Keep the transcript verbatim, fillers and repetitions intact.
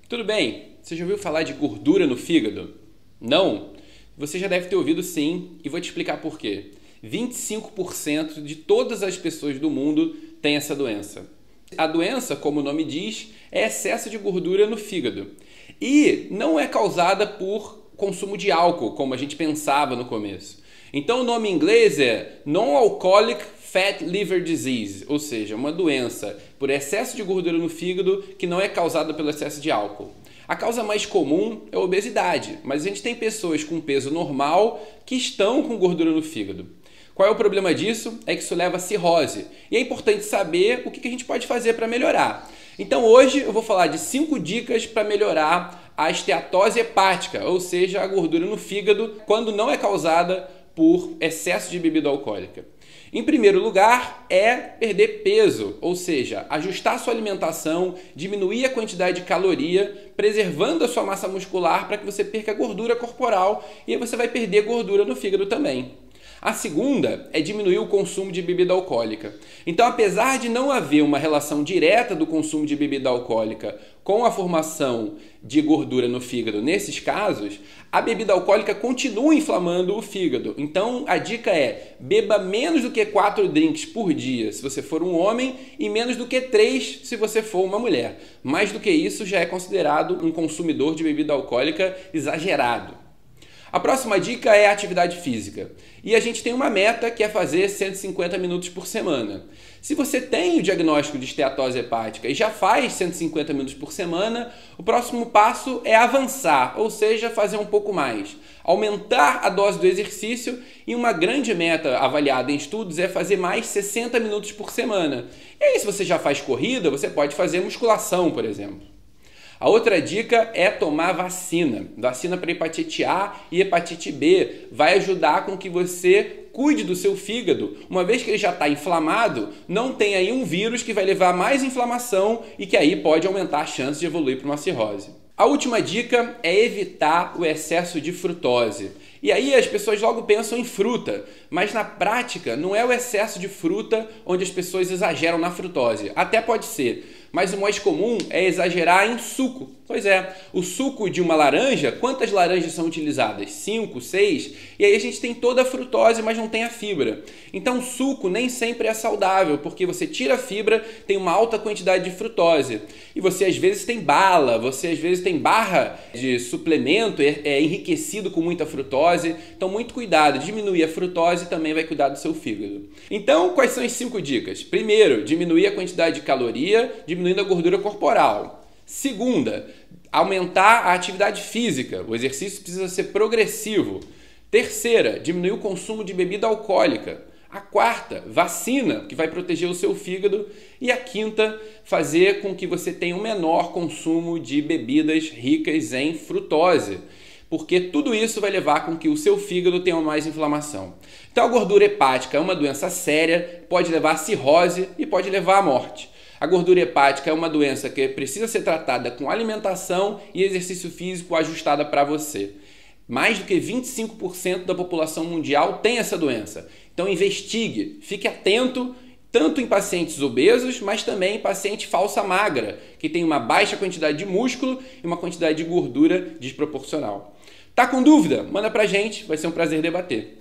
Tudo bem? Você já ouviu falar de gordura no fígado? Não? Você já deve ter ouvido sim, e vou te explicar por quê. vinte e cinco por cento de todas as pessoas do mundo têm essa doença. A doença, como o nome diz, é excesso de gordura no fígado. E não é causada por consumo de álcool, como a gente pensava no começo. Então o nome em inglês é Non-Alcoholic Fat Liver Disease, ou seja, uma doença por excesso de gordura no fígado que não é causada pelo excesso de álcool. A causa mais comum é a obesidade, mas a gente tem pessoas com peso normal que estão com gordura no fígado. Qual é o problema disso? É que isso leva a cirrose. E é importante saber o que a gente pode fazer para melhorar. Então hoje eu vou falar de cinco dicas para melhorar a esteatose hepática, ou seja, a gordura no fígado, quando não é causada por excesso de bebida alcoólica. Em primeiro lugar, é perder peso, ou seja, ajustar a sua alimentação, diminuir a quantidade de caloria, preservando a sua massa muscular para que você perca gordura corporal e aí você vai perder gordura no fígado também. A segunda é diminuir o consumo de bebida alcoólica. Então, apesar de não haver uma relação direta do consumo de bebida alcoólica com a formação de gordura no fígado nesses casos, a bebida alcoólica continua inflamando o fígado. Então, a dica é: beba menos do que quatro drinks por dia se você for um homem e menos do que três se você for uma mulher. Mais do que isso já é considerado um consumidor de bebida alcoólica exagerado. A próxima dica é a atividade física. E a gente tem uma meta que é fazer cento e cinquenta minutos por semana. Se você tem o diagnóstico de esteatose hepática e já faz cento e cinquenta minutos por semana, o próximo passo é avançar, ou seja, fazer um pouco mais. Aumentar a dose do exercício e uma grande meta avaliada em estudos é fazer mais sessenta minutos por semana. E aí, se você já faz corrida, você pode fazer musculação, por exemplo. A outra dica é tomar vacina. Vacina para hepatite A e hepatite B. Vai ajudar com que você cuide do seu fígado. Uma vez que ele já está inflamado, não tem aí um vírus que vai levar a mais inflamação e que aí pode aumentar a chance de evoluir para uma cirrose. A última dica é evitar o excesso de frutose. E aí as pessoas logo pensam em fruta, mas na prática não é o excesso de fruta onde as pessoas exageram na frutose. Até pode ser, mas o mais comum é exagerar em suco. Pois é, o suco de uma laranja, quantas laranjas são utilizadas? Cinco, seis? E aí a gente tem toda a frutose, mas não tem a fibra. Então o suco nem sempre é saudável, porque você tira a fibra, tem uma alta quantidade de frutose. E você às vezes tem bala, você às vezes tem barra de suplemento é, é enriquecido com muita frutose. Então muito cuidado, diminuir a frutose também vai cuidar do seu fígado. Então quais são as cinco dicas? Primeiro, diminuir a quantidade de caloria, diminuindo a gordura corporal. Segunda, aumentar a atividade física. O exercício precisa ser progressivo. Terceira, diminuir o consumo de bebida alcoólica. A quarta, vacina, que vai proteger o seu fígado. E a quinta, fazer com que você tenha um menor consumo de bebidas ricas em frutose, porque tudo isso vai levar com que o seu fígado tenha mais inflamação. Então a gordura hepática é uma doença séria, pode levar a cirrose e pode levar à morte. A gordura hepática é uma doença que precisa ser tratada com alimentação e exercício físico ajustada para você. Mais do que vinte e cinco por cento da população mundial tem essa doença. Então investigue, fique atento, tanto em pacientes obesos, mas também em paciente falsa magra, que tem uma baixa quantidade de músculo e uma quantidade de gordura desproporcional. Tá com dúvida? Manda pra gente, vai ser um prazer debater.